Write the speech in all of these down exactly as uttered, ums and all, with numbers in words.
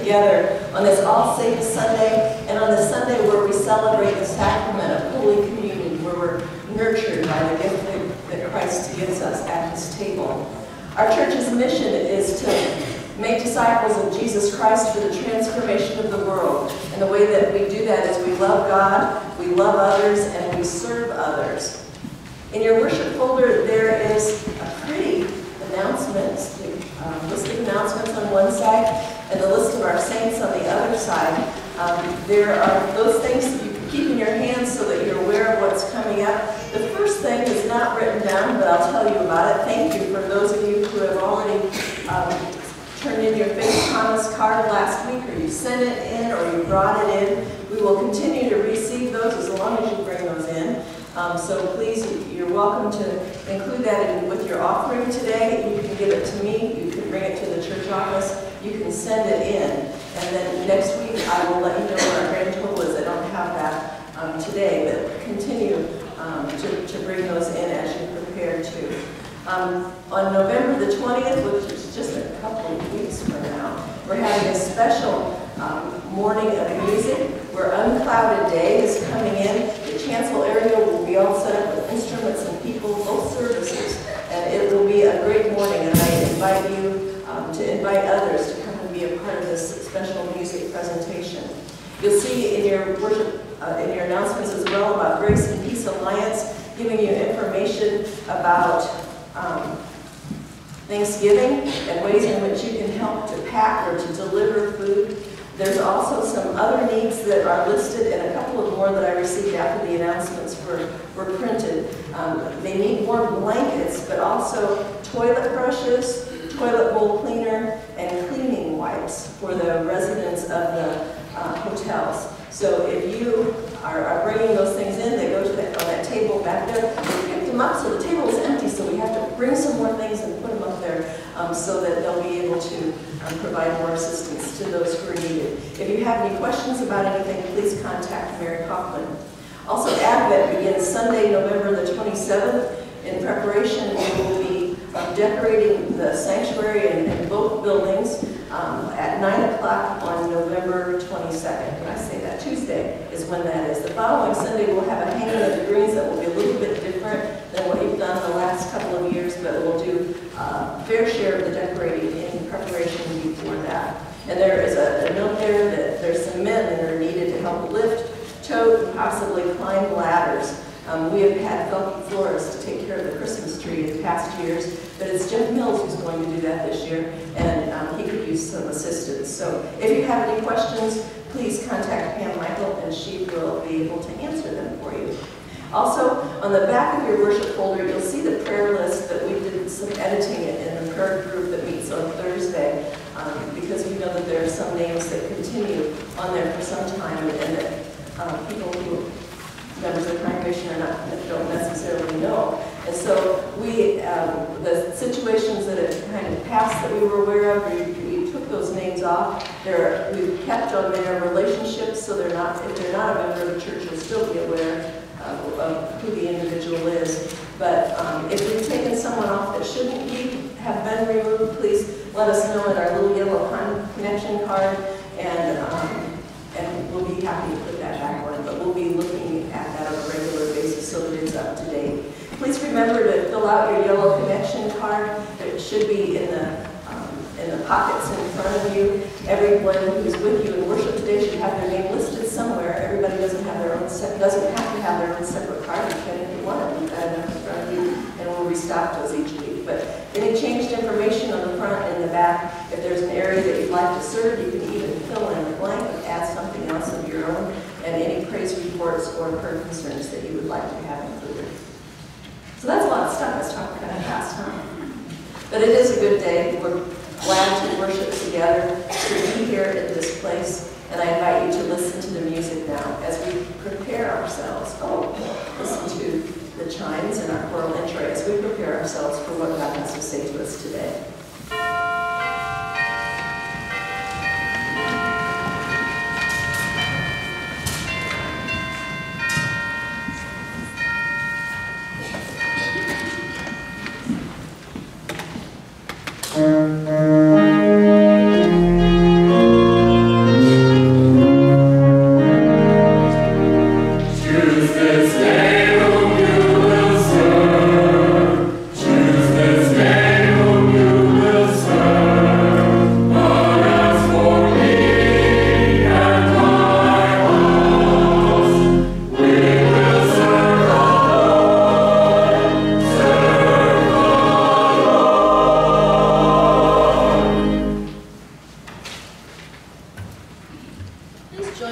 together on this All Saints Sunday, and on this Sunday where we celebrate the Sacrament of Holy Communion, where we're nurtured by the gift that Christ gives us at His table. Our church's mission is to make disciples of Jesus Christ for the transformation of the world. And the way that we do that is we love God, we love others, and we serve others. In your worship folder, there is a pretty announcement, um, list of announcements on one side, and the list of our saints on the other side. Um, there are those things that you can keep in your hands so that you're aware of what's coming up. The first thing is not written down, but I'll tell you about it. Thank you for those of you who have already um, turned in your Faith Promise card last week, or you sent it in, or you brought it in. We will continue to receive those as long as you bring those in. Um, so please, you're welcome to include that in, with your offering today. You can give it to me. You can bring it to the church office. You can send it in. And then next week, I will let you know what our grand total is. I don't have that um, today, but continue um, to, to bring those in as you prepare to. Um, on November the twentieth, which is just a couple of weeks from now, we're having a special um, morning of music where Unclouded Day is coming in. The chancel area will be all set up with instruments and people, both services, and it will be a great morning. And I invite you um, to invite others to come and be a part of this special music presentation. You'll see in your worship, uh, in your announcements as well about Grace and Peace Alliance, giving you information about Um, Thanksgiving and ways in which you can help to pack or to deliver food. There's also some other needs that are listed, and a couple of more that I received after the announcements were, were printed. Um, they need more blankets, but also toilet brushes, toilet bowl cleaner, and cleaning wipes for the residents of the uh, hotels. So if you are, are bringing those things in, they go to that, on that table back there. We picked them up, so the table is empty, so we have to bring some more things and put them up there um, so that they'll be able to um, provide more assistance to those who are needed. If you have any questions about anything, please contact Mary Kaufman. Also, Advent begins Sunday, November the twenty-seventh. In preparation, we will be um, decorating the sanctuary in, in both buildings um, at nine o'clock on November twenty-second. When I say that, Tuesday is when that is. The following Sunday, we'll have a hanging of the greens that will be a little bit different than what you've done the last couple of years, but we'll do a uh, fair share of the decorating in preparation before that. And there is a, a note there that there's some men that are needed to help lift, tote, and possibly climb ladders. Um, we have had Felky Flores to take care of the Christmas tree in past years, but it's Jeff Mills who's going to do that this year, and um, he could use some assistance. So if you have any questions, please contact Pam Michael, and she will be able to answer them for you. Also, on the back of your worship folder, you'll see the prayer list that we did some editing in the prayer group that meets on Thursday, um, because we know that there are some names that continue on there for some time, and, and that um, people who members of the congregation are not, don't necessarily know. And so we, um, the situations that have kind of passed that we were aware of, we, we took those names off. They're, we've kept on their relationships, so they're not, if they're not a member of the church, you'll still be aware of, of who the individual is. But um, if we've taken someone off that shouldn't be, have been removed, please let us know in our little yellow connection card, and um, and we'll be happy to put that back on. But we'll be looking at that on a regular basis so that it's up to date. Please remember to fill out your yellow connection card. It should be in the um, in the pockets in front of you. Everyone who's with you in worship today should have their name listed somewhere. Everybody doesn't have their own doesn't have to have their own separate card. You can if you want to leave that in front of you, and we'll restock those each week. But any changed information on the front and the back, if there's an area that you'd like to serve, you can even fill in a blank and add something else of your own, and any praise reports or prayer concerns that you would like to have included. So that's a lot of stuff I was talking about last time. But it is a good day. We're glad to worship together, to be here in this place, and I invite you to listen to the music now as we prepare ourselves. Oh, listen to the chimes and our choral entry as we prepare ourselves for what God has to say to us today. Thank you.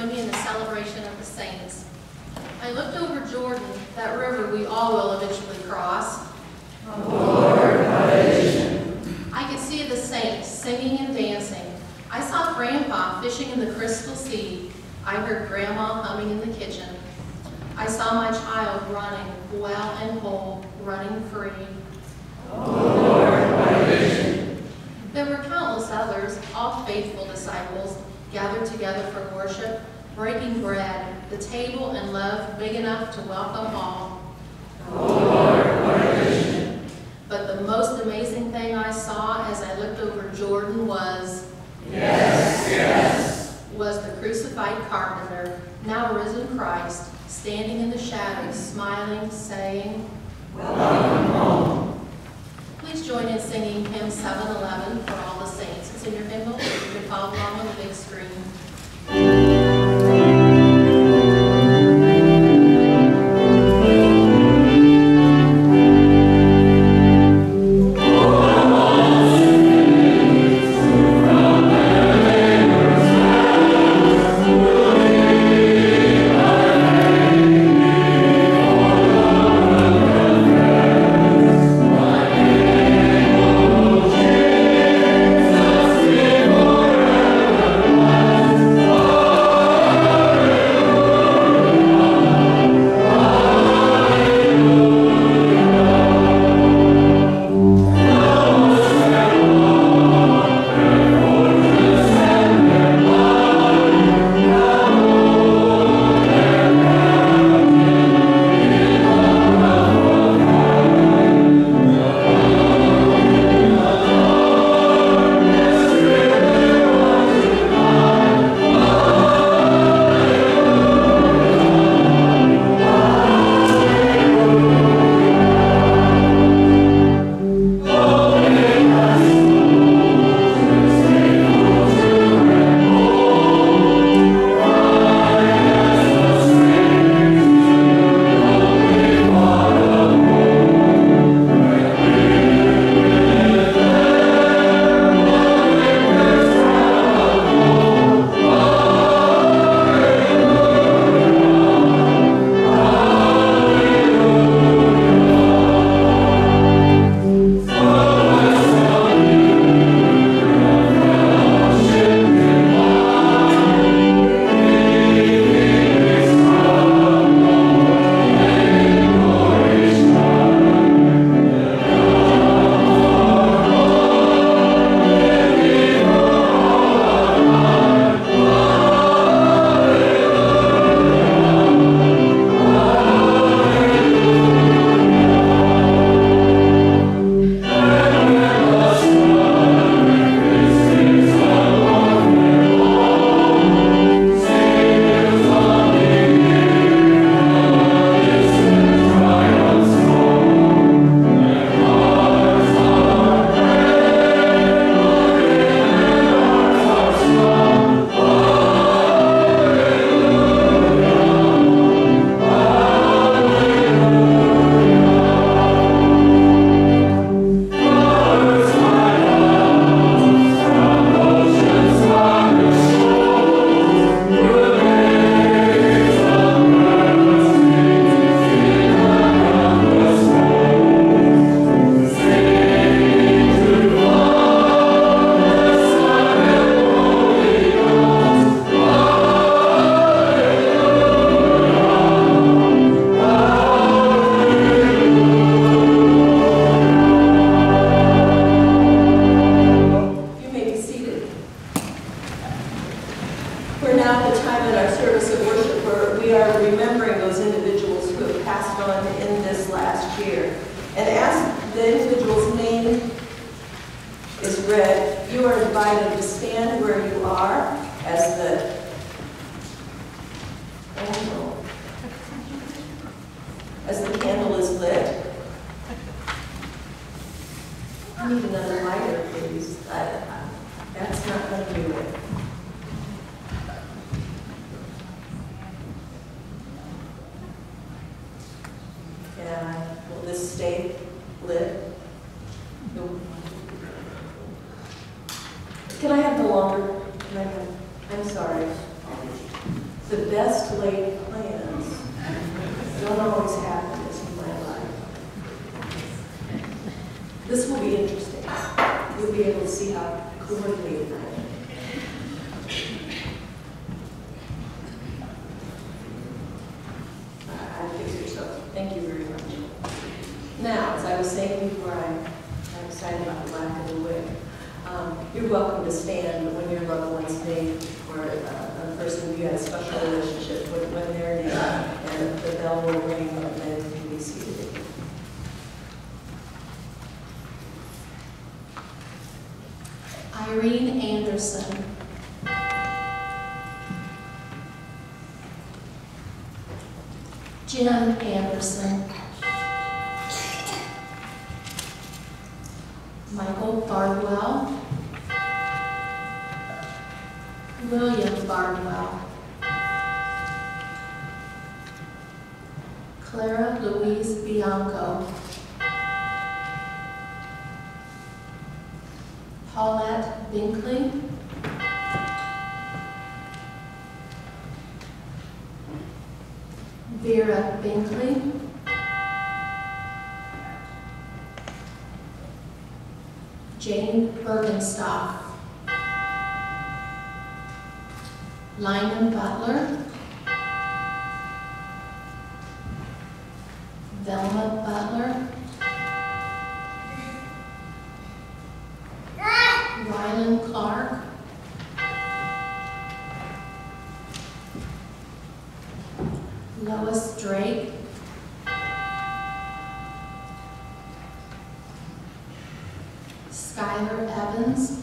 join me in the celebration of the saints. I looked over Jordan, that river we all will eventually cross. Oh Lord, salvation. I could see the saints singing and dancing. I saw Grandpa fishing in the crystal sea. I heard Grandma humming in the kitchen. I saw my child running, well and whole, running free. Oh Lord, salvation. There were countless others, all faithful disciples, gathered together for worship, breaking bread, the table and love big enough to welcome all. Oh Lord, salvation. But the most amazing thing I saw as I looked over Jordan was, yes, yes, was the crucified carpenter, now risen Christ, standing in the shadows, smiling, saying, welcome home. Please join in singing hymn seven eleven for all the saints. It's in your hymn book. You can follow along on the big screen. Can I have the longer? Can I have, I'm sorry. The best laid plans don't always happen in my life. This will be interesting. You'll be able to see how coordinated I am. I figured so. Thank you very much. Now, as I was saying before, I'm, I'm excited about the lack of the wig. Um, you're welcome to stand when your loved one's name or uh, a person you had a special relationship with, when their name, and the bell will ring, and then you can be seated. Irene Anderson. Jim Anderson. Michael Bardwell. William Bardwell. Clara Louise Bianco. Paulette Binkley. Vera Binkley. Jane Bergenstock. Lyman Butler. Velma Butler. Rylan Clark. Lois Drake. Skylar Evans.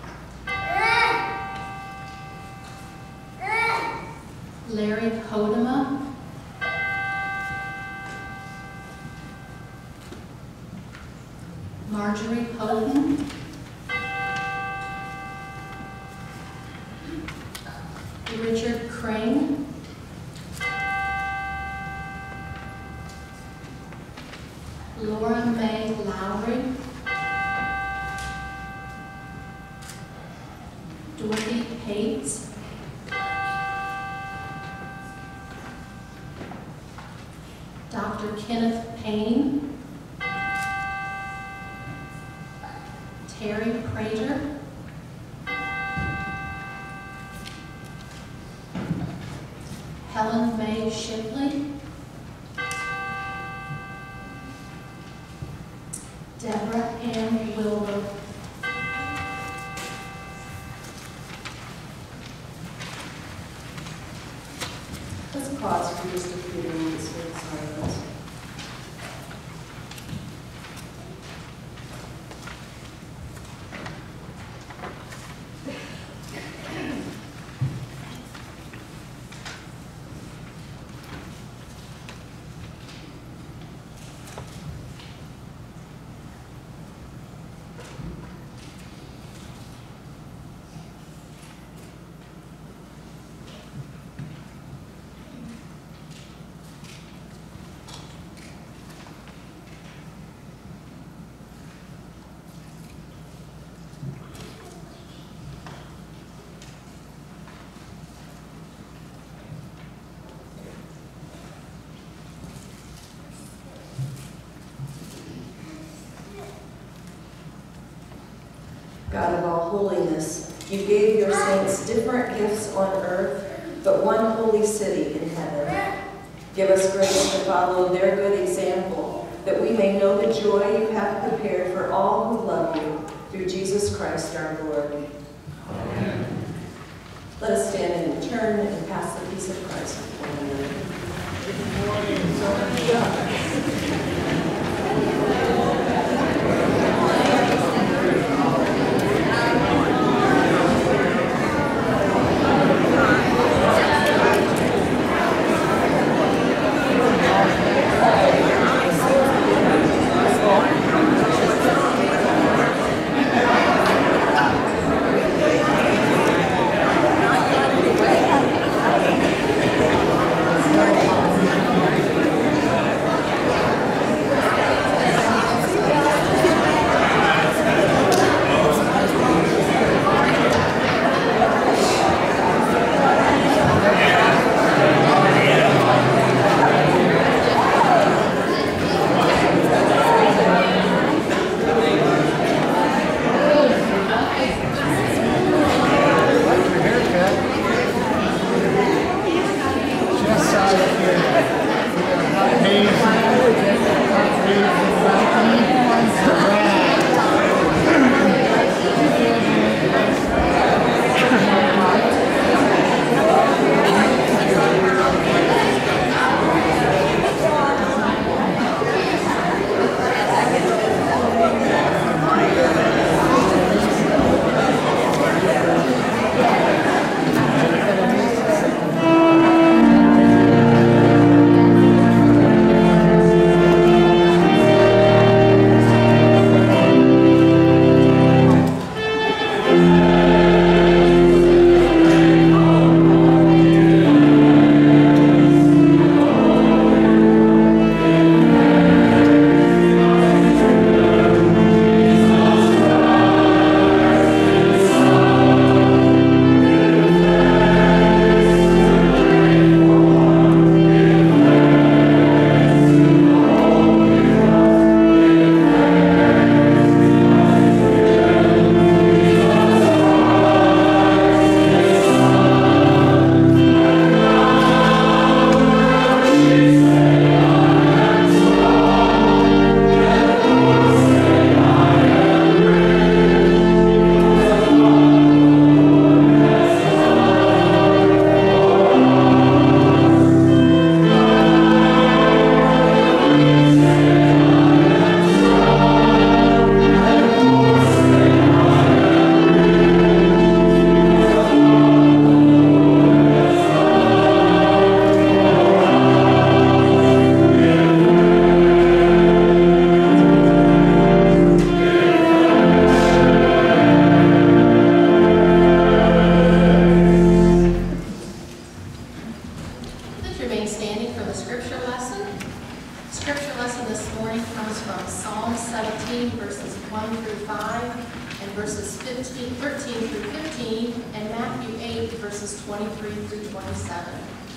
Larry Hodema. Marjorie Houghton. Richard Crane. Laura May Lowry. Dorothy Pates. Doctor Kenneth Payne. Terry Prater. Helen May Shipley. Deborah Ann Wilbur. Let's pause for just a few minutes in silence. God of all holiness, you gave your saints different gifts on earth, but one holy city in heaven. Give us grace to follow their good example, that we may know the joy you have prepared for all who love you, through Jesus Christ our Lord. Amen. Let us stand and turn and pass the peace of Christ before one another. Good morning. thirteen through fifteen, and Matthew eight, verses twenty-three through twenty-seven.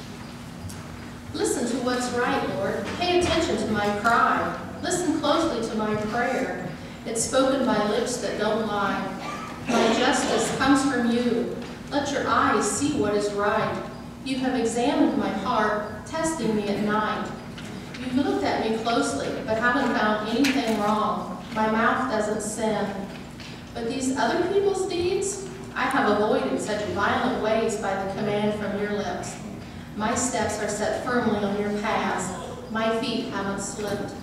Listen to what's right, Lord. Pay attention to my cry. Listen closely to my prayer. It's spoken by lips that don't lie. My justice comes from you. Let your eyes see what is right. You have examined my heart, testing me at night. You've looked at me closely, but haven't found anything wrong. My mouth doesn't sin. But these other people's deeds, I have avoided such violent ways by the command from your lips. My steps are set firmly on your paths. My feet haven't slipped.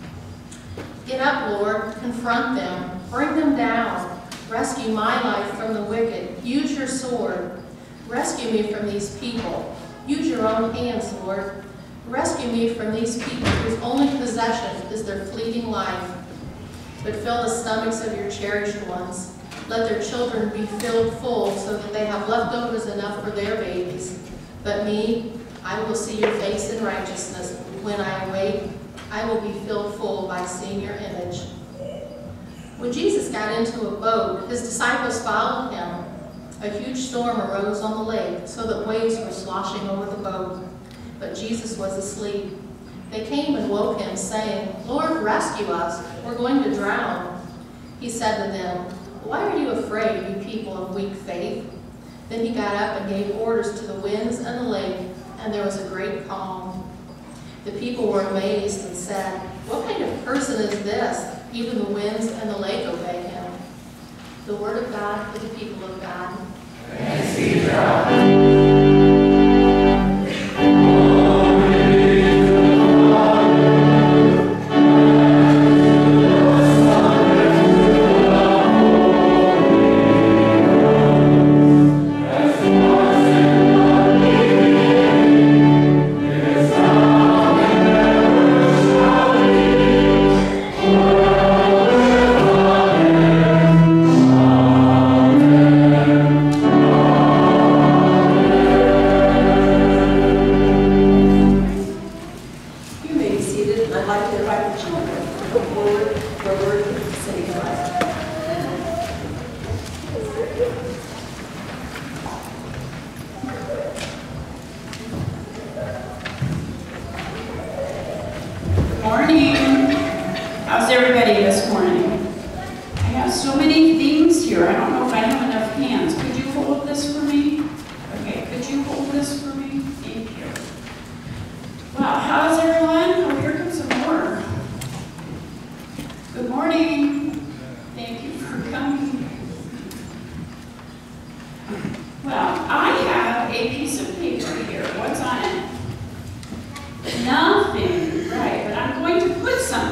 Get up, Lord, confront them, bring them down. Rescue my life from the wicked. Use your sword. Rescue me from these people. Use your own hands, Lord. Rescue me from these people whose only possession is their fleeting life. But fill the stomachs of your cherished ones. Let their children be filled full so that they have leftovers enough for their babies. But me, I will see your face in righteousness. When I awake, I will be filled full by seeing your image. When Jesus got into a boat, his disciples followed him. A huge storm arose on the lake, so that waves were sloshing over the boat. But Jesus was asleep. They came and woke him, saying, Lord, rescue us. We're going to drown. He said to them, Why are you afraid, you people of weak faith? Then he got up and gave orders to the winds and the lake, and there was a great calm. The people were amazed and said, What kind of person is this? Even the winds and the lake obey him. The word of God for the people of God. Thanks be to God.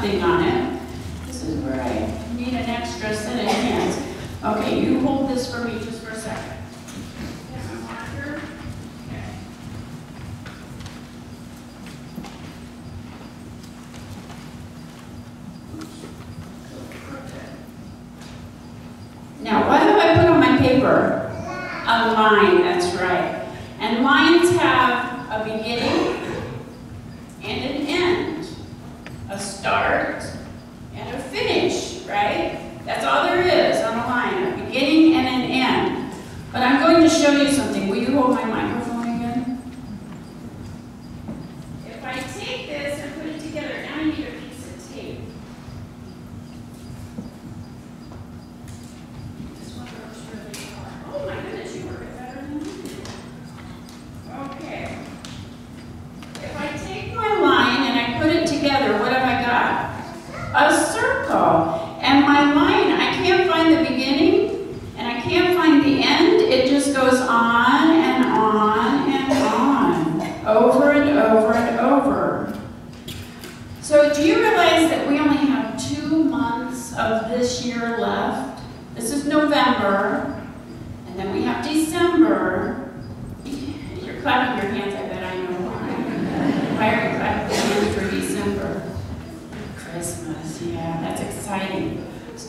something on it. This is where I need an extra set of hands. Okay, you hold this for me just for a second. Get my marker. Okay. Now, what have I put on my paper? A line, that's right. And lines have a beginning and an end, a start and a finish, right? That's all there is on a line, a beginning and an end. But I'm going to show you something. Will you hold my microphone again? If I take this and put it together, now I need a piece of tape. This one works really hard. Oh my goodness, you work it better than me. Okay. If I take my line and I put it together, what have I got? A circle. And my line, I can't find the beginning and I can't find the end. It just goes on and on and on, over and over and over. So do you realize that we only have two months of this year left? This is November, and then we have December. You're clapping your hands, I bet I know why. Why are you clapping your hands for December? Christmas, yeah, that's exciting.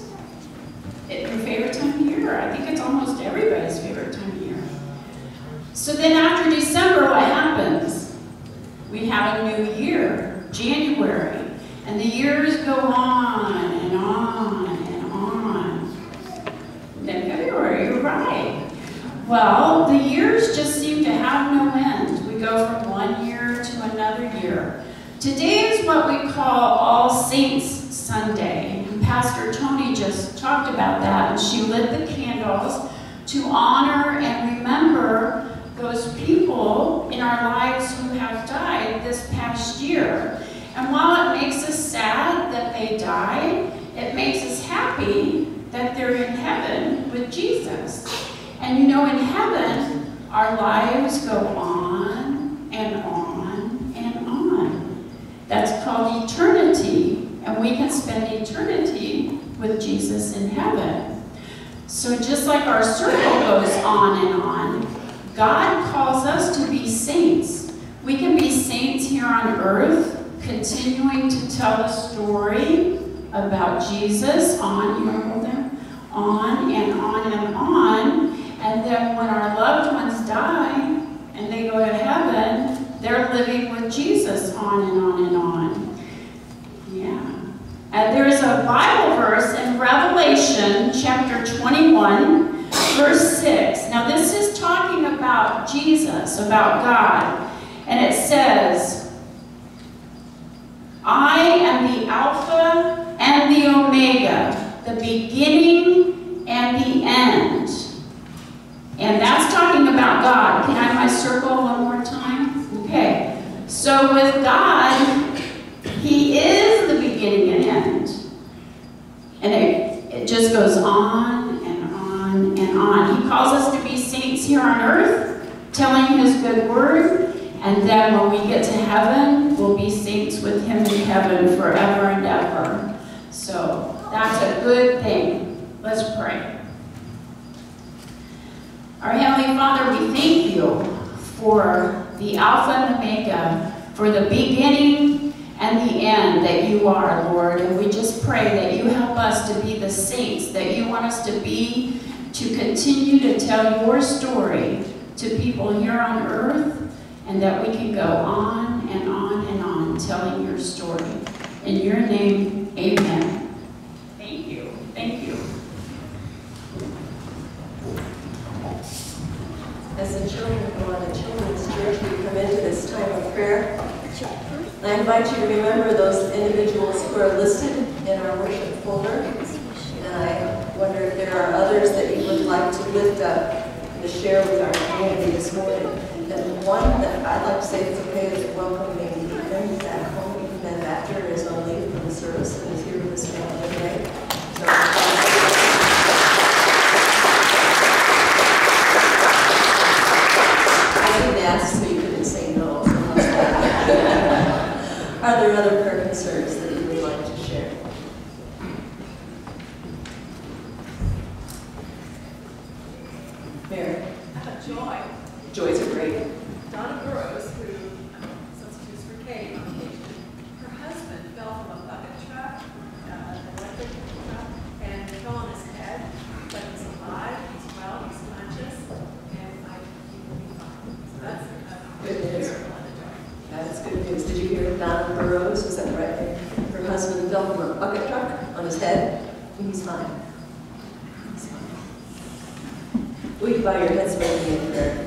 It, your favorite time of year? I think it's almost everybody's favorite time of year. So then after December, what happens? We have a new year, January, and the years go on and on and on. And then February, you're right. Well, the years just seem to have no end. We go from one year to another year. Today is what we call All Saints Sunday. And Pastor Toni just talked about that, and she lit the candles to honor and remember those people in our lives who have died this past year. And while it makes us sad that they died, it makes us happy that they're in heaven with Jesus. And you know, in heaven, our lives go on and on and on. That's called eternity, and we can spend eternity with Jesus in heaven. So just like our circle goes on and on, God calls us to be saints. We can be saints here on earth, continuing to tell a story about Jesus on, you want to hold them? On and on and on. And then when our loved ones die and they go to heaven, they're living with Jesus on and on and on. Yeah. And there's a Bible verse in Revelation chapter twenty-one, verse six. Now this is talking about Jesus, about God. And it says, I am the Alpha and the Omega, the beginning and the end. And that's talking about God. Can I have my circle one more time? Okay. So with God, He is the beginning and end. And it, it just goes on and on and on. He calls us to be saints here on earth, telling His good word. And then when we get to heaven, we'll be saints with Him in heaven forever and ever. So that's a good thing. Let's pray. Our Heavenly Father, we thank You for the Alpha and Omega, for the beginning and the end that You are, Lord. And we just pray that You help us to be the saints that You want us to be, to continue to tell Your story to people here on earth, and that we can go on and on and on telling Your story. In Your name, amen. Thank you. Thank you. As the children go on the children's church, we come into this time of prayer. I invite you to remember those individuals who are listed in our worship folder. And I wonder if there are others that you would like to lift up and to share with our community this morning. And one that I'd like to say it's okay is welcoming Ethan back home. Ethan Thatcher is on leave from the service and is here with us now today. So, I didn't ask, so you couldn't say no. Are there other prayer concerns that you would like to share? share. Mary. Uh, Joy. Joys are great. Donna Burrows, who um, substitutes for Kate on occasion, her husband fell from a bucket truck, uh, an electric truck, and fell on his head, but he's alive, he's well, he's conscious, and I think he will be fine. So that's a Good news. miracle and a joy. That's good news. Did you hear of Donna Burrows? Was that right? Her husband fell from a bucket truck on his head, and he's fine. He's fine. Will you bow your heads with me in prayer?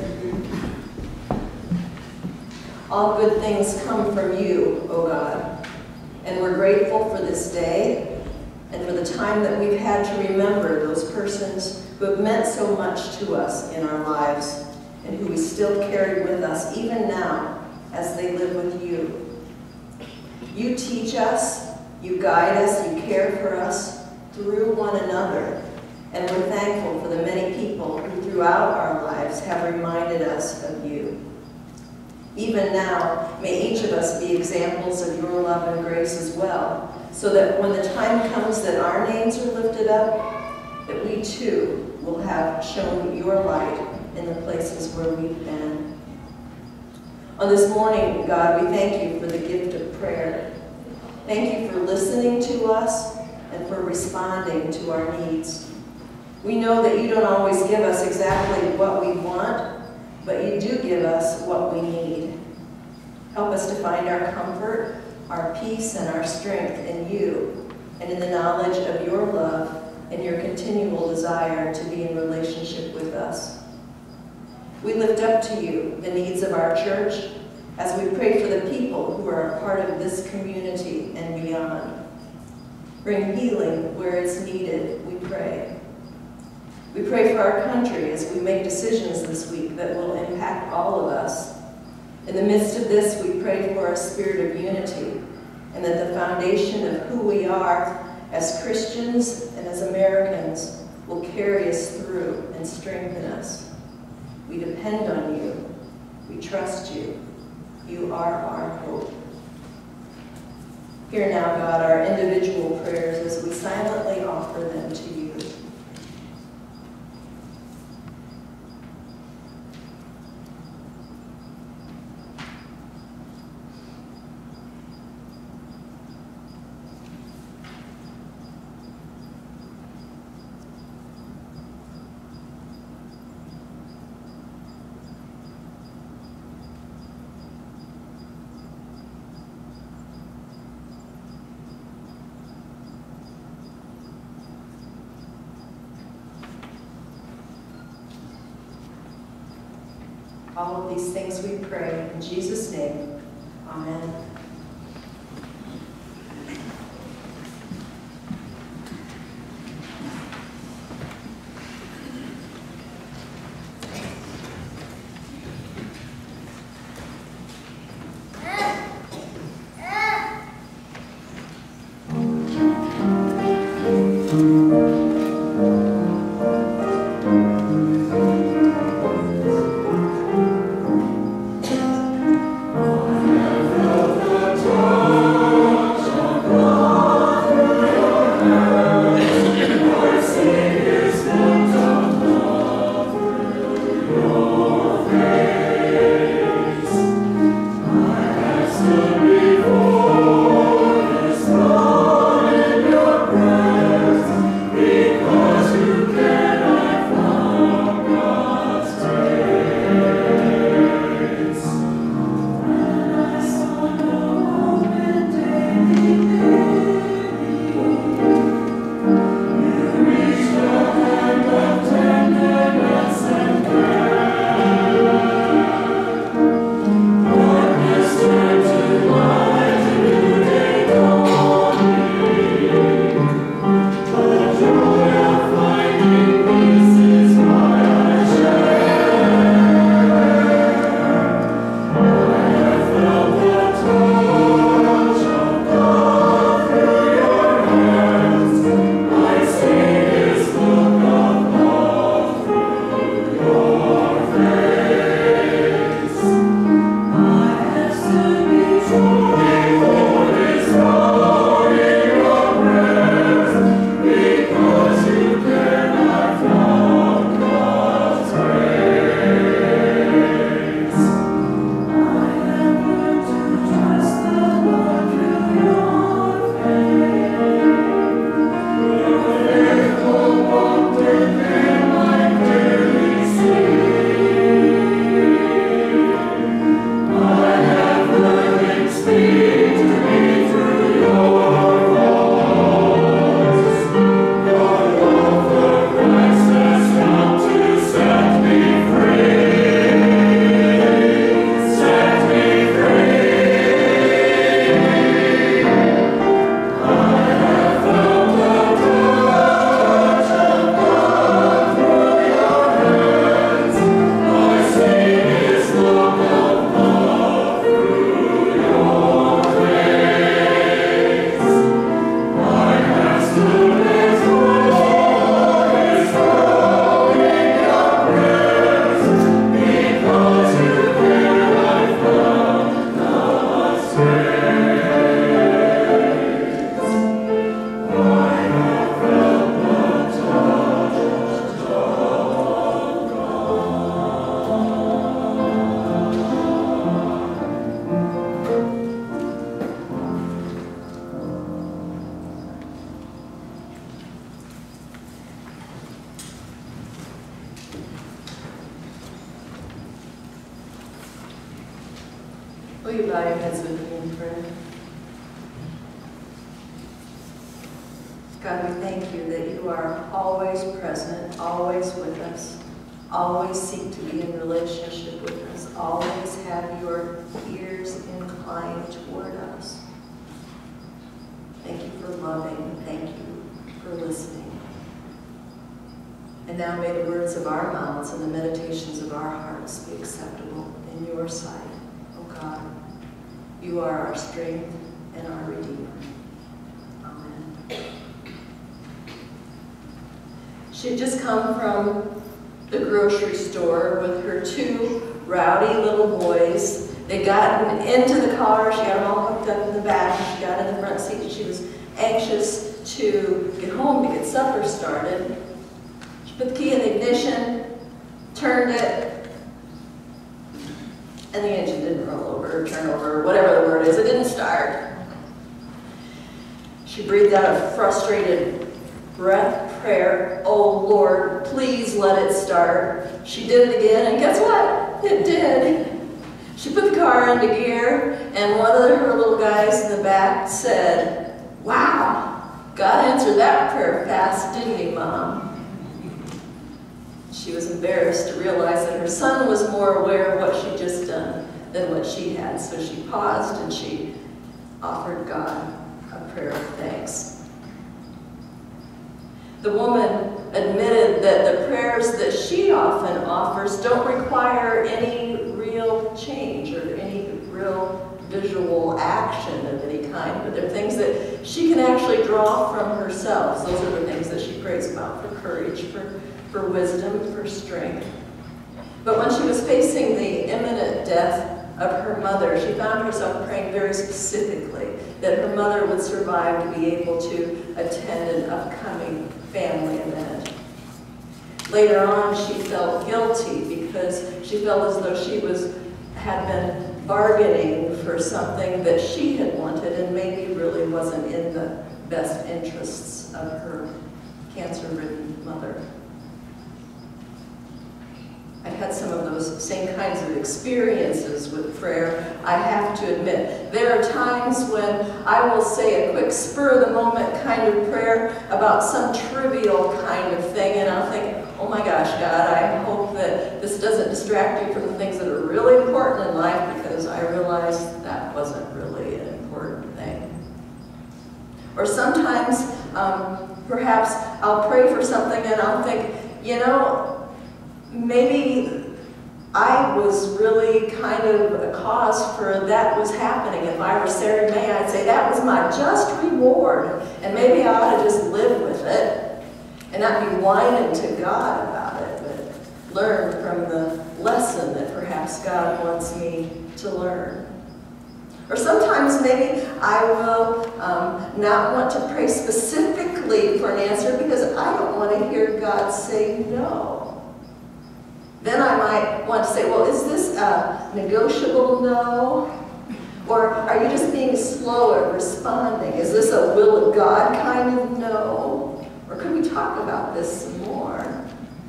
All good things come from you, O God, and we're grateful for this day and for the time that we've had to remember those persons who have meant so much to us in our lives and who we still carry with us even now as they live with you. You teach us, you guide us, you care for us through one another, and we're thankful for the many people who throughout our lives have reminded us of you. Even now, may each of us be examples of your love and grace as well, so that when the time comes that our names are lifted up, that we too will have shown your light in the places where we've been. On this morning, God, we thank you for the gift of prayer. Thank you for listening to us and for responding to our needs. We know that you don't always give us exactly what we want, but you do give us what we need. Help us to find our comfort, our peace, and our strength in you, and in the knowledge of your love and your continual desire to be in relationship with us. We lift up to you the needs of our church as we pray for the people who are a part of this community and beyond. Bring healing where it's needed, we pray. We pray for our country as we make decisions this week that will impact all of us. In the midst of this, we pray for a spirit of unity and that the foundation of who we are as Christians and as Americans will carry us through and strengthen us. We depend on you. We trust you. You are our hope. Hear now, God, our individual prayers as we silently offer them to you. All of these things we pray in Jesus' name. Amen. Thank you. bow your heads with me in prayer? God, we thank you that you are always present, always with us, always seek to be in relationship with us, always have your ears inclined toward us. Thank you for loving. Thank you for listening. And now may the words of our mouths and the meditations of our hearts be acceptable in your sight, O God. You are our strength and our Redeemer. Amen. She had just come from the grocery store with her two rowdy little boys. They'd gotten into the car. She got them all hooked up in the back. She got in the front seat. She was anxious to get home to get supper started. She put the key in the ignition, turned it, and the engine didn't roll over or turn over, or whatever the word is. It didn't start. She breathed out a frustrated breath prayer. Oh Lord, please let it start. She did it again, and guess what? It did. She put the car into gear, and one of her little guys in the back said, "Wow, God answered that prayer fast, didn't he, Mom?" She was embarrassed to realize that her son was more aware of what she'd just done than what she had, so she paused and she offered God a prayer of thanks. The woman admitted that the prayers that she often offers don't require any real change or any real visual action of any kind, but they're things that she can actually draw from herself. Those are the things that she prays about, for courage, for, for wisdom, for strength. But when she was facing the imminent death of her mother, she found herself praying very specifically that her mother would survive to be able to attend an upcoming family event. Later on, she felt guilty because she felt as though she was had been bargaining for something that she had wanted and maybe really wasn't in the best interests of her cancer-ridden mother. I had some of those same kinds of experiences with prayer, I have to admit. There are times when I will say a quick spur-of-the-moment kind of prayer about some trivial kind of thing, and I'll think, oh my gosh, God, I hope that this doesn't distract you from the things that are really important in life, because I realize that wasn't really an important thing. Or sometimes, um, perhaps I'll pray for something and I'll think, you know, maybe I was really kind of a cause for that was happening. If I were Sarah May, I'd say that was my just reward, and maybe I ought to just live with it and not be whining to God about it, but learn from the lesson that perhaps God wants me to learn. Or sometimes maybe I will um, not want to pray specifically for an answer because I don't want to hear God say no. Then I might want to say, well, is this a negotiable no? Or are you just being slow at responding? Is this a will of God kind of no? Or could we talk about this some more?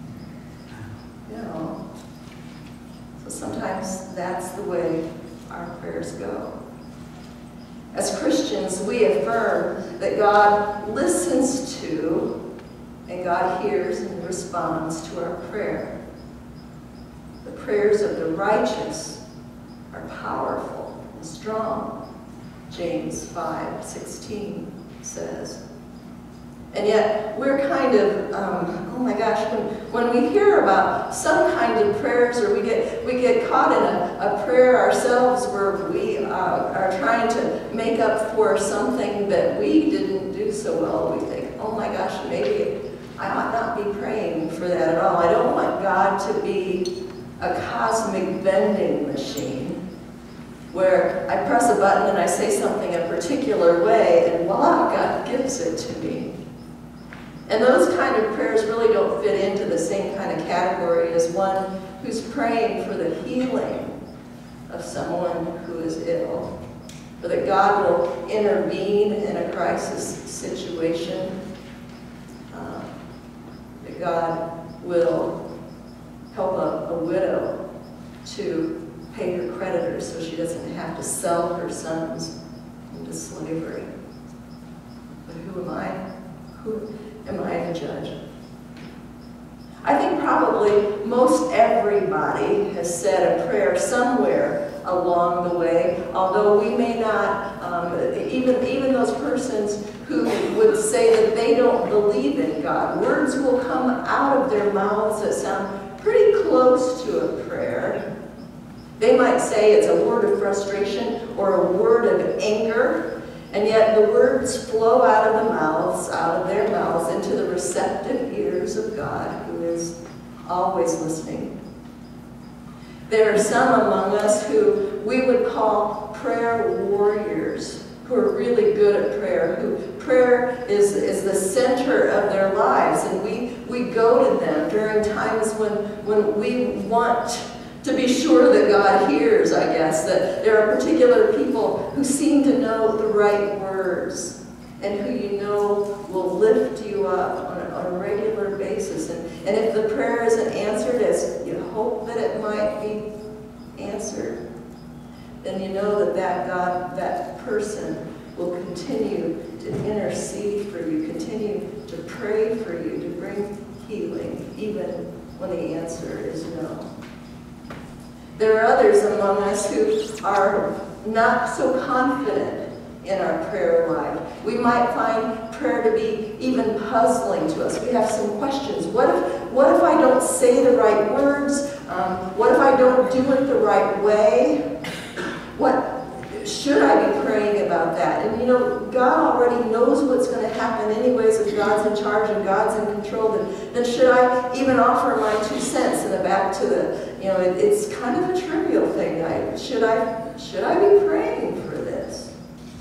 You know. So sometimes that's the way our prayers go. As Christians, we affirm that God listens to and God hears and responds to our prayer. The prayers of the righteous are powerful and strong, James five sixteen says. And yet, we're kind of, um, oh my gosh, when, when we hear about some kind of prayers, or we get, we get caught in a, a prayer ourselves where we uh, are trying to make up for something that we didn't do so well, we think, oh my gosh, maybe I ought not be praying for that at all. I don't want God to be a cosmic vending machine where I press a button and I say something a particular way and voila, God gives it to me. And those kind of prayers really don't fit into the same kind of category as one who's praying for the healing of someone who is ill, or that God will intervene in a crisis situation, uh, God will help a, a widow to pay her creditors so she doesn't have to sell her sons into slavery. But who am I? Who am I to judge? I think probably most everybody has said a prayer somewhere along the way, although we may not, um, even, even those persons who would say that they don't believe in God, words will come out of their mouths that sound pretty close to a prayer. They might say it's a word of frustration or a word of anger, and yet the words flow out of the mouths, out of their mouths, into the receptive ears of God, who is always listening. There are some among us who we would call prayer warriors, who are really good at prayer, who prayer is, is the center of their lives, and we, we go to them during times when, when we want to be sure that God hears, I guess, that there are particular people who seem to know the right words and who you know will lift you up on a, on a regular basis. And, and if the prayer isn't answered as you hope that it might be answered, then you know that that God, that person will continue to intercede for you, continue to pray for you, to bring healing, even when the answer is no. There are others among us who are not so confident in our prayer life. We might find prayer to be even puzzling to us. We have some questions. What if, what if I don't say the right words? Um, what if I don't do it the right way? What should I be praying about that? And you know, God already knows what's going to happen anyways. If God's in charge and God's in control, then, then should I even offer my two cents in the back to the, you know, it, it's kind of a trivial thing. I, should I, should I be praying for this?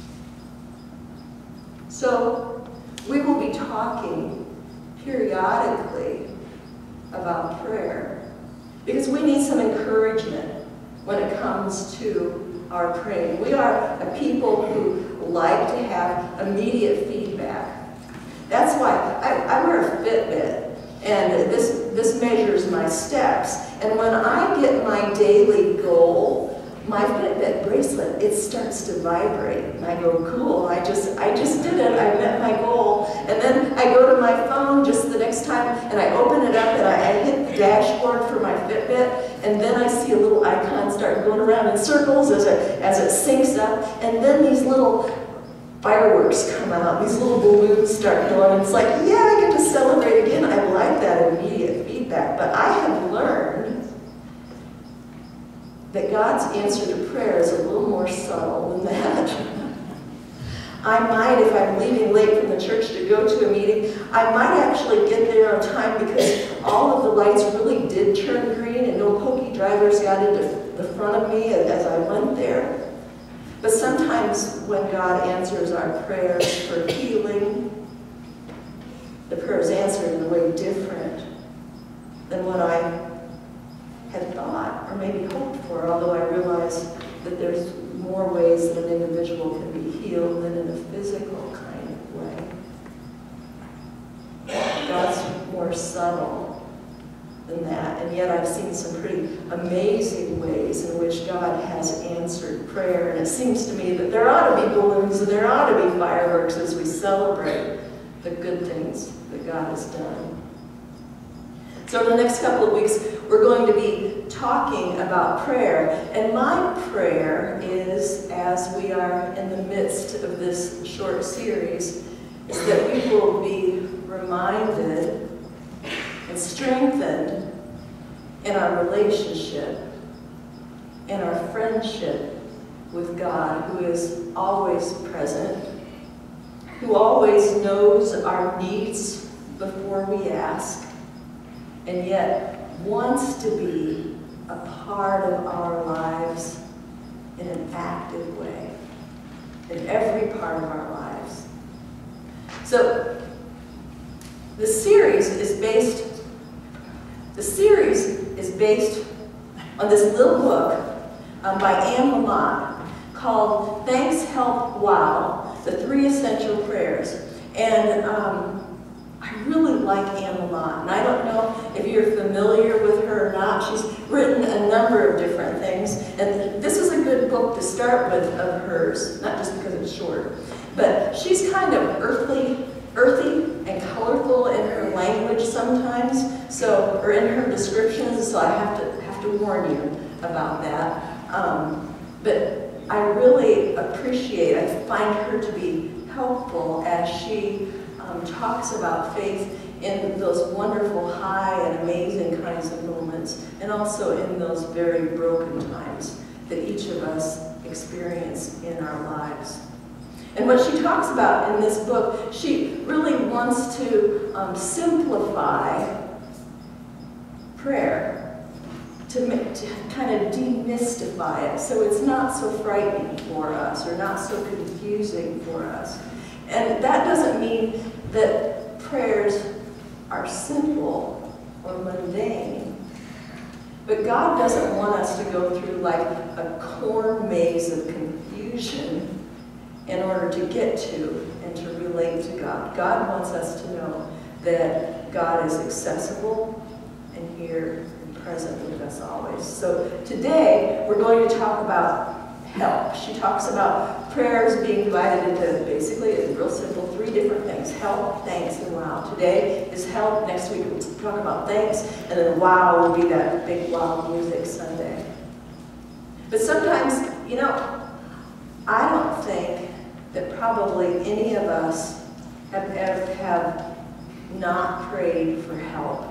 So we will be talking periodically about prayer because we need some encouragement when it comes to our praying. We are a people who like to have immediate feedback. That's why I, I wear a Fitbit, and this, this measures my steps. And when I get my daily goal, my Fitbit bracelet, it starts to vibrate. And I go, cool, I just, I just did it, I met my goal. And then I go to my phone just the next time, and I open it up, and I, I hit the dashboard for my Fitbit, and then I see a little icon start going around in circles as it, as it syncs up, and then these little fireworks come out, these little balloons start going, and it's like, yeah, I get to celebrate again. I like that immediate feedback, but I have learned that God's answer to prayer is a little more subtle than that. I might, if I'm leaving late from the church to go to a meeting, I might actually get there on time because all of the lights really did turn green and no pokey drivers got into the front of me as I went there. But sometimes when God answers our prayers for healing, the prayer is answered in a way different than what I had thought or maybe hoped for, although I realize that there's more ways that an individual can be healed than in a physical kind of way. God's more subtle than that, and yet I've seen some pretty amazing ways in which God has answered prayer, and it seems to me that there ought to be balloons and there ought to be fireworks as we celebrate the good things that God has done. So in the next couple of weeks, we're going to be talking about prayer. And my prayer is, as we are in the midst of this short series, is that we will be reminded and strengthened in our relationship, in our friendship with God, who is always present, who always knows our needs before we ask, and yet wants to be a part of our lives in an active way, in every part of our lives. So the series is based, the series is based on this little book um, by Anne Lamott called Thanks, Help, Wow, the Three Essential Prayers. And um, I really like Anne a lot. And I don't know if you're familiar with her or not. She's written a number of different things. And this is a good book to start with of hers, not just because it's short. But she's kind of earthly, earthy and colorful in her language sometimes, so, or in her descriptions, so I have to, have to warn you about that. Um, but I really appreciate, I find her to be helpful as she um, talks about faith in those wonderful, high and amazing kinds of moments, and also in those very broken times that each of us experience in our lives. And what she talks about in this book, she really wants to um, simplify prayer, to, to kind of demystify it, so it's not so frightening for us or not so confusing for us. And that doesn't mean that prayers are simple or mundane. But God doesn't want us to go through like a corn maze of confusion in order to get to and to relate to God. God wants us to know that God is accessible and here and present with us always. So today we're going to talk about help. She talks about prayers being divided into basically, it's real simple, three different things: help, thanks, and wow. Today is help. Next week we'll talk about thanks, and then wow will be that big wow music Sunday. But sometimes, you know, I don't think that probably any of us have ever have not prayed for help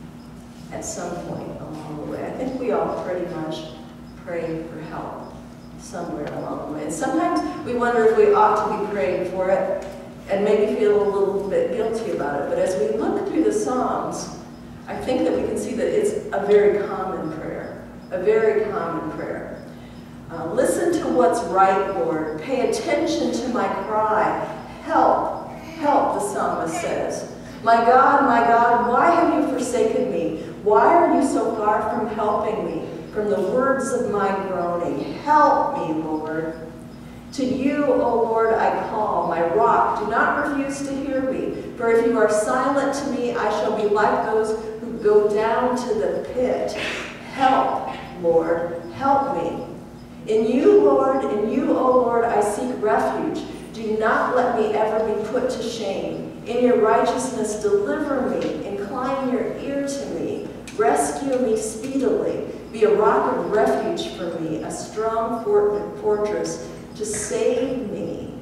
at some point along the way. I think we all pretty much pray for help somewhere along the way. And sometimes we wonder if we ought to be praying for it and maybe feel a little bit guilty about it. But as we look through the Psalms, I think that we can see that it's a very common prayer, a very common prayer. Uh, Listen to what's right, Lord. Pay attention to my cry. Help, help, the psalmist says. My God, my God, why have you forsaken me? Why are you so far from helping me? From the words of my groaning, help me, Lord. To you, O Lord, I call, my rock. Do not refuse to hear me. For if you are silent to me, I shall be like those who go down to the pit. Help, Lord, help me. In you, Lord, in you, O Lord, I seek refuge. Do not let me ever be put to shame. In your righteousness, deliver me. Incline your ear to me. Rescue me speedily. Be a rock of refuge for me, a strong fortress to save me.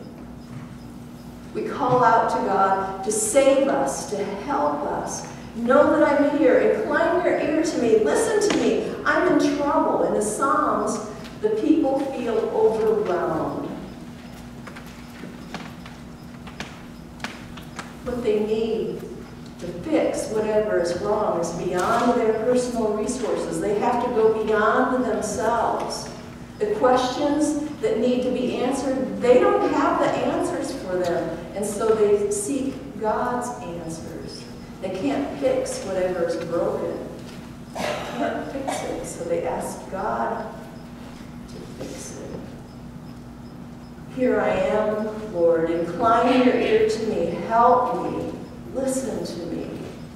We call out to God to save us, to help us. Know that I'm here. Incline your ear to me. Listen to me. I'm in trouble. In the Psalms, the people feel overwhelmed. What they need to fix whatever is wrong is beyond their personal resources. They have to go beyond themselves. The questions that need to be answered, they don't have the answers for them, and so they seek God's answers. They can't fix whatever is broken. They can't fix it, so they ask God to fix it. Here I am, Lord. Incline your ear to me. Help me. Listen to me.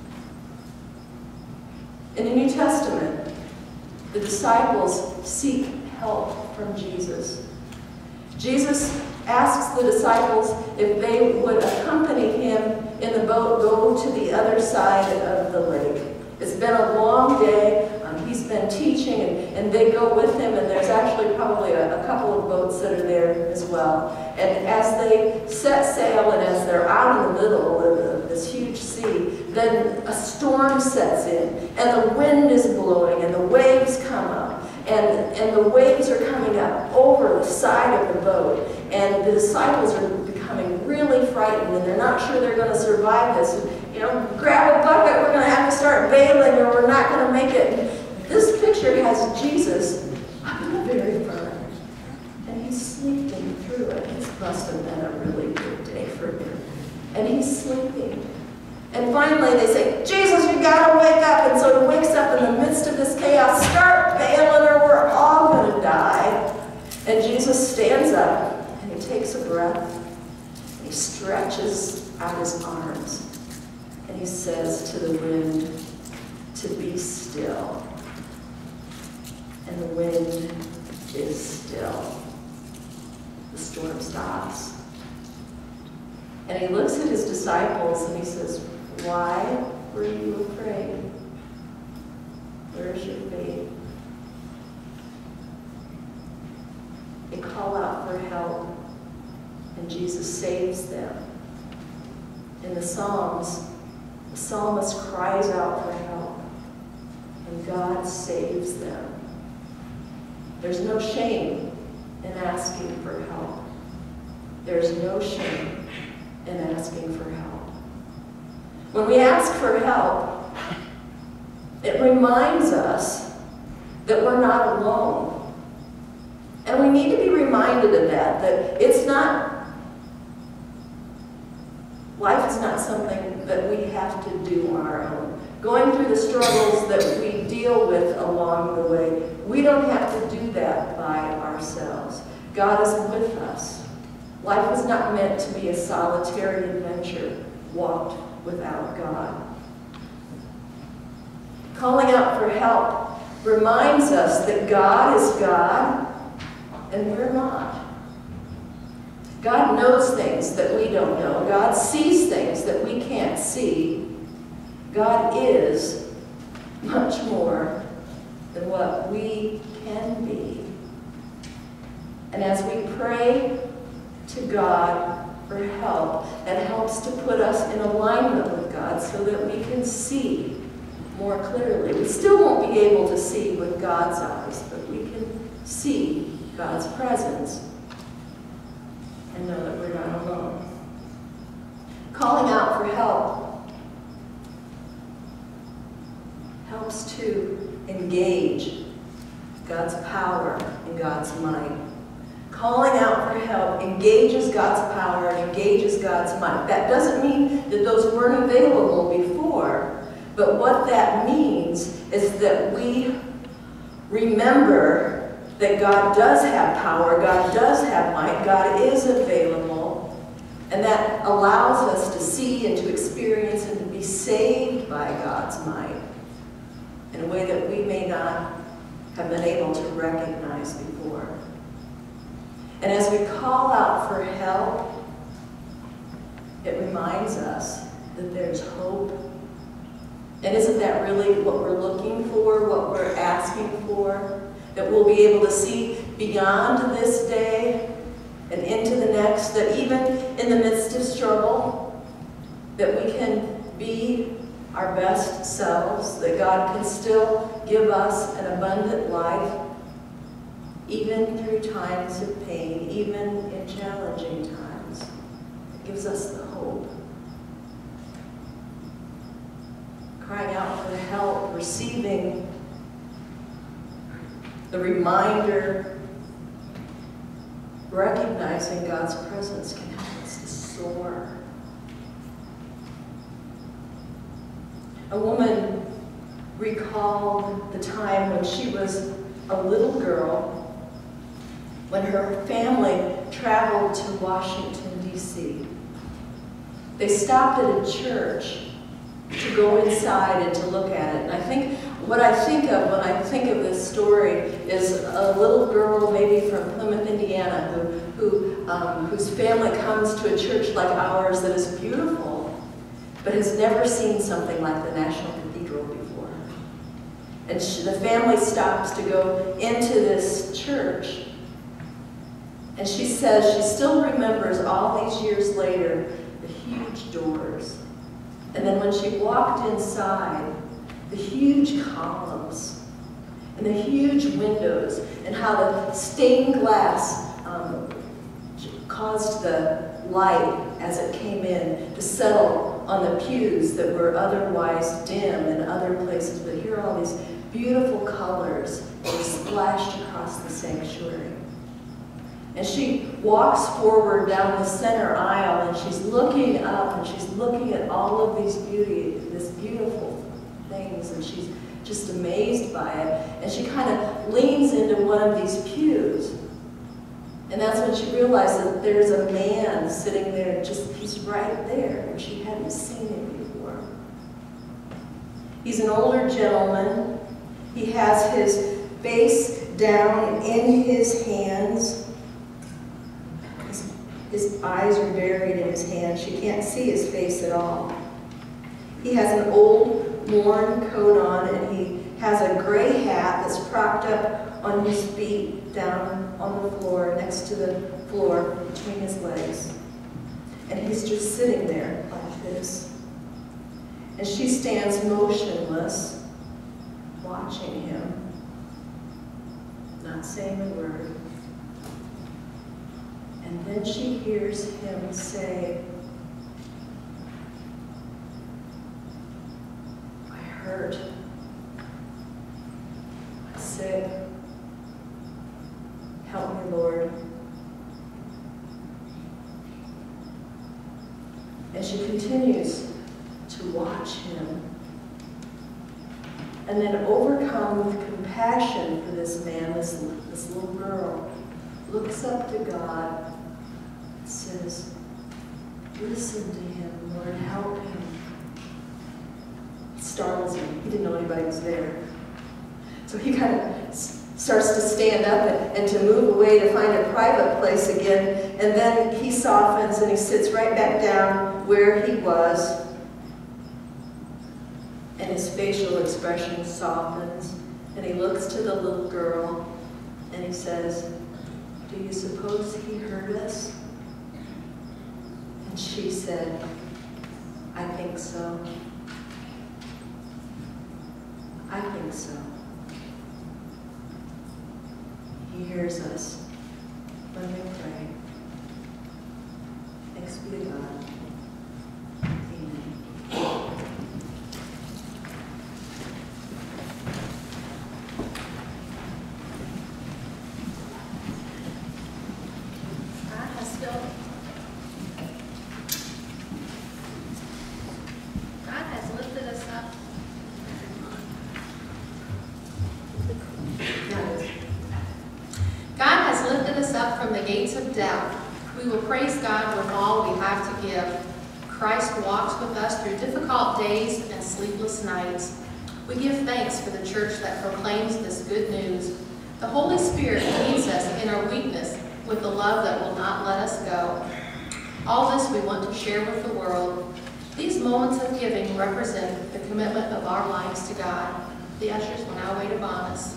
In the New Testament, the disciples seek help from Jesus. Jesus asks the disciples if they would accompany him in the boat, go to the other side of the lake. It's been a long day. Um, he's been teaching, and, and they go with him, and there's actually probably a, a couple of boats that are there as well. And as they set sail and as they're out in the middle of this huge sea, then a storm sets in, and the wind is blowing, and the waves come up, and, and the waves are coming up over the side of the boat, and the disciples are becoming really frightened, and they're not sure they're going to survive this. You know, grab a bucket, we're going to have to start bailing, or we're not going to make it. And this picture has Jesus up in the very front, and he's sleeping through it. It must have been a really good day for him. And he's sleeping. And finally they say, Jesus, you got to wake up. And so he wakes up in the midst of this chaos. Start bailing or we're all going to die. And Jesus stands up, and he takes a breath, and he stretches out his arms. And he says to the wind to be still. And the wind is still. The storm stops. And he looks at his disciples and he says, why were you afraid? Where's your faith? They call out for help, and Jesus saves them. In the Psalms, the psalmist cries out for help, and God saves them. There's no shame in asking for help. There's no shame in asking for help. When we ask for help, it reminds us that we're not alone. And we need to be reminded of that, that it's not, life is not something that we have to do on our own. Going through the struggles that we deal with along the way, we don't have to do that by ourselves. God is with us. Life is not meant to be a solitary adventure walked without God. Calling out for help reminds us that God is God and we're not. God knows things that we don't know. God sees things that we can't see. God is much more than what we can be. And as we pray to God for help, that helps to put us in alignment with God so that we can see more clearly. We still won't be able to see with God's eyes, but we can see God's presence and know that we're not alone. Calling out for help helps to engage God's power and God's might. Calling out for help engages God's power and engages God's might. That doesn't mean that those weren't available before, but what that means is that we remember that God does have power, God does have might, God is available, and that allows us to see and to experience and to be saved by God's might in a way that we may not have been able to recognize before. And as we call out for help, it reminds us that there's hope. And isn't that really what we're looking for, what we're asking for? That we'll be able to see beyond this day and into the next, that even in the midst of struggle, that we can be our best selves, that God can still give us an abundant life, even through times of pain, even in challenging times. It gives us the hope. Crying out for help, receiving the reminder, recognizing God's presence can help us to soar. A woman recalled the time when she was a little girl, when her family traveled to Washington, D C They stopped at a church to go inside and to look at it. And I think, what I think of when I think of this story is a little girl, maybe from Plymouth, Indiana, who, who, um, whose family comes to a church like ours that is beautiful, but has never seen something like the National Cathedral before. And she, the family stops to go into this church. And she says she still remembers all these years later the huge doors. And then when she walked inside, the huge columns and the huge windows, and how the stained glass um, caused the light as it came in to settle on the pews that were otherwise dim in other places. But here are all these beautiful colors that were splashed across the sanctuary. And she walks forward down the center aisle, and she's looking up, and she's looking at all of these beauty, this beautiful things, and she's just amazed by it. And she kind of leans into one of these pews. And that's when she realizes that there's a man sitting there, just, he's right there, and she hadn't seen him before. floor. He's an older gentleman. He has his face down in his hands. His, his eyes are buried in his hands. She can't see his face at all. He has an old, worn coat on, and he has a gray hat that's propped up on his feet down on the floor, next to the floor, between his legs. And he's just sitting there like this. And she stands motionless, watching him, not saying a word. And then she hears him say, "I hurt. I'm sick. Help me, Lord." And she continues to watch him. And then, overcome with compassion for this man, this, this little girl, looks up to God and says, "Listen to him, Lord, help him." It startles him. He didn't know anybody was there. So he kind of starts to stand up and, and to move away to find a private place again. And then he softens and he sits right back down where he was. And his facial expression softens. And he looks to the little girl and he says, "Do you suppose he heard us?" And she said, "I think so. I think so. He hears us when we pray." Thanks be to God. Amen. God has filled, God has lifted us up. God has lifted us up from the gates of doubt. We will praise God with all we have to give. Christ walks with us through difficult days and sleepless nights. We give thanks for the church that proclaims this good news. The Holy Spirit leads us in our weakness with the love that will not let us go. All this we want to share with the world. These moments of giving represent the commitment of our lives to God. The ushers will now wait upon us.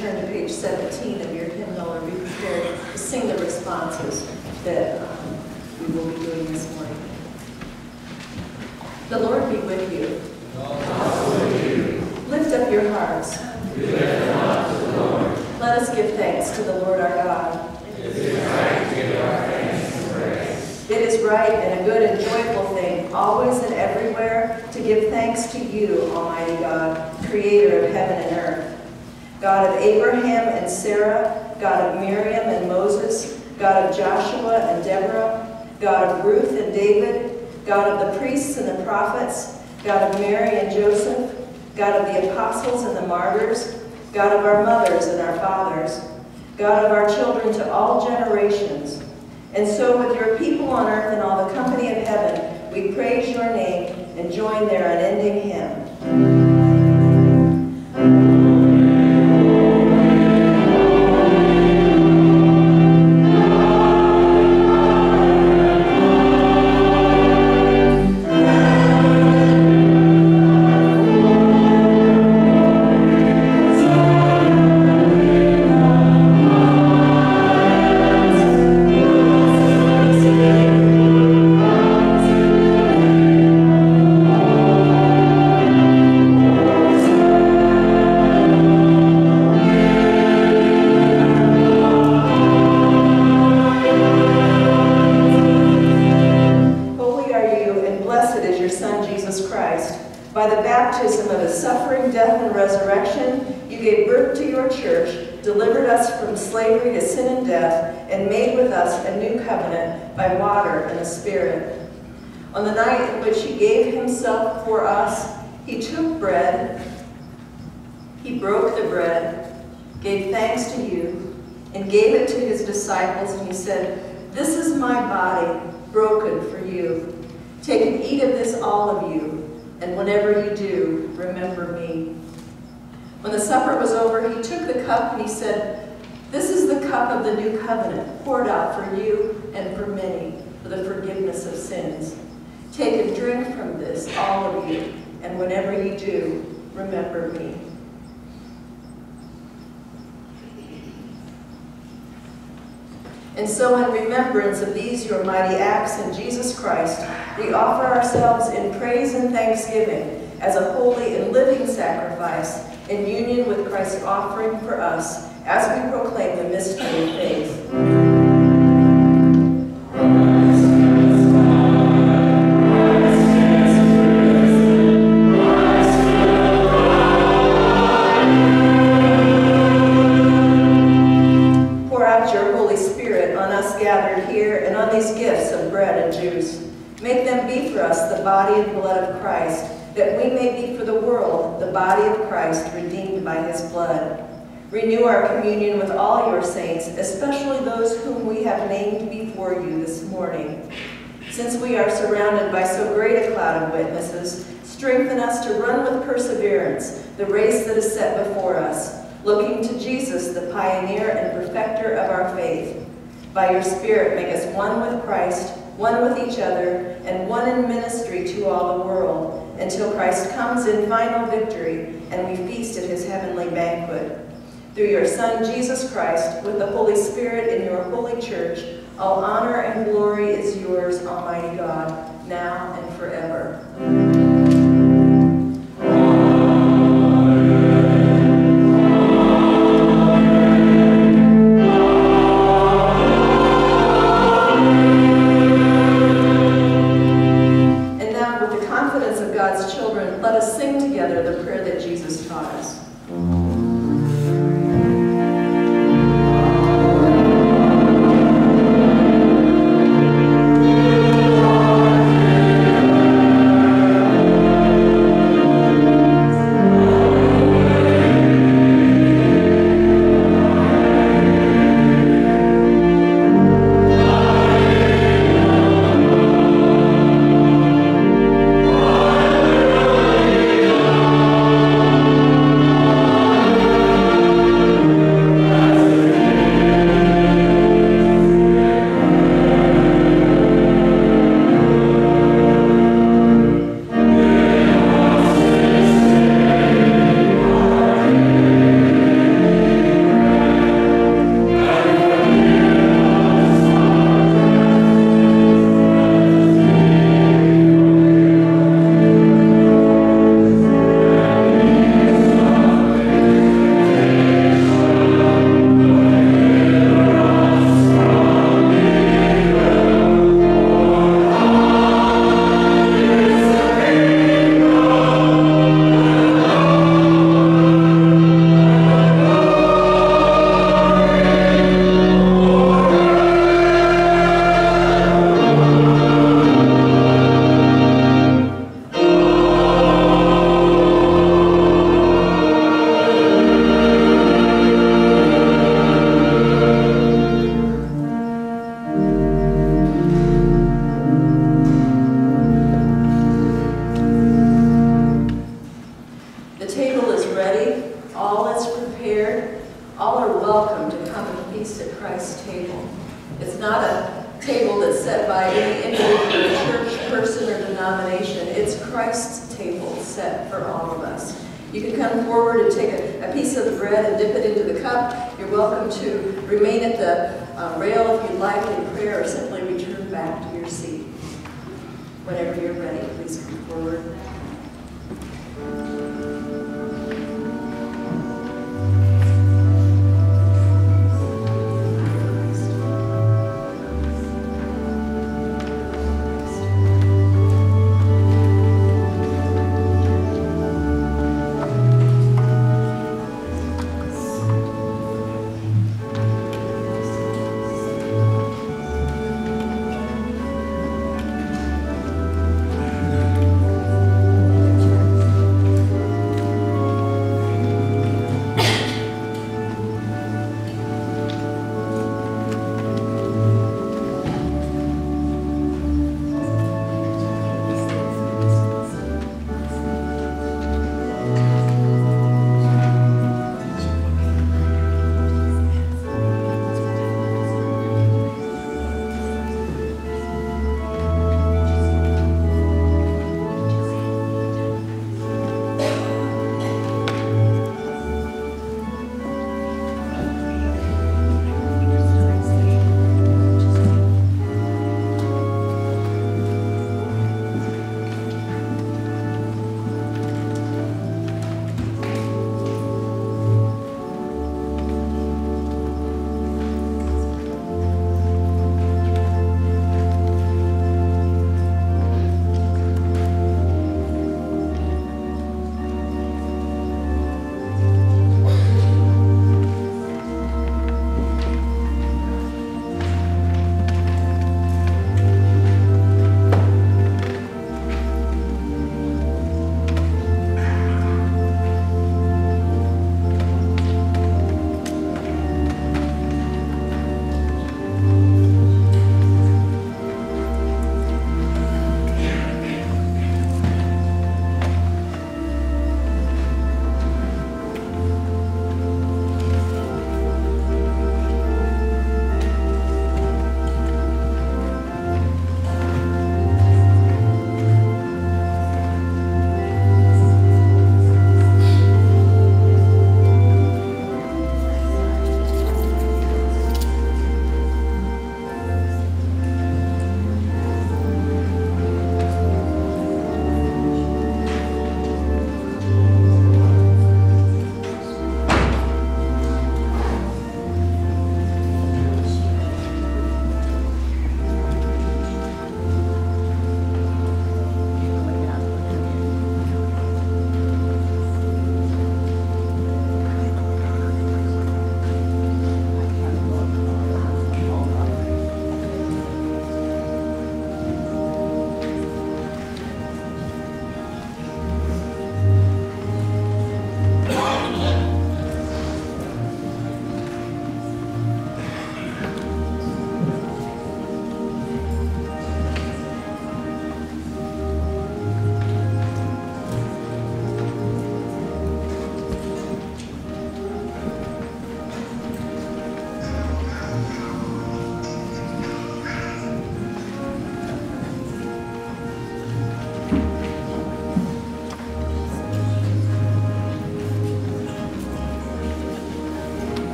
turn to page seventeen of your hymnal or be prepared to sing the responses that um, we will be doing this morning. The Lord be with you. Also with you. Lift up your hearts. We lift them up to the Lord. Let us give thanks to the Lord our God. It is right to give our thanks and praise. It is right and a good and joyful thing, always and everywhere, to give thanks to you, Almighty God, creator of heaven and earth. God of Abraham and Sarah, God of Miriam and Moses, God of Joshua and Deborah, God of Ruth and David, God of the priests and the prophets, God of Mary and Joseph, God of the apostles and the martyrs, God of our mothers and our fathers, God of our children to all generations. And so with your people on earth and all the company of heaven, we praise your name and join their unending hymn. On the night in which he gave himself for us, he took bread, he broke the bread, gave thanks to you, and gave it to his disciples, and he said, "This is my body, broken for you. Take and eat of this, all of you, and whenever you do, remember me." When the supper was over, he took the cup, and he said, "This is the cup of the new covenant, poured out for you and for many, for the forgiveness of sins. Take and drink from this, all of you, and whenever you do, remember me." And so in remembrance of these your mighty acts in Jesus Christ, we offer ourselves in praise and thanksgiving as a holy and living sacrifice in union with Christ's offering for us as we proclaim the mystery of faith. Make them be for us the body and blood of Christ, that we may be for the world the body of Christ redeemed by his blood. Renew our communion with all your saints, especially those whom we have named before you this morning. Since we are surrounded by so great a cloud of witnesses, strengthen us to run with perseverance the race that is set before us, looking to Jesus, the pioneer and perfecter of our faith. By your Spirit, make us one with Christ, one with each other, and one in ministry to all the world, until Christ comes in final victory and we feast at his heavenly banquet. Through your Son, Jesus Christ, with the Holy Spirit in your holy church, all honor and glory is yours, Almighty God, now and forever. Thank you. All are welcome to come and feast at Christ's table. It's not a table that's set by any individual church, person, or denomination. It's Christ's table set for all of us. You can come forward and take a, a piece of the bread and dip it into the cup. You're welcome to remain at the uh, rail if you'd like in prayer, or simply return back to your seat. Whenever you're ready, please come forward.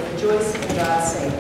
rejoicing in God, saying,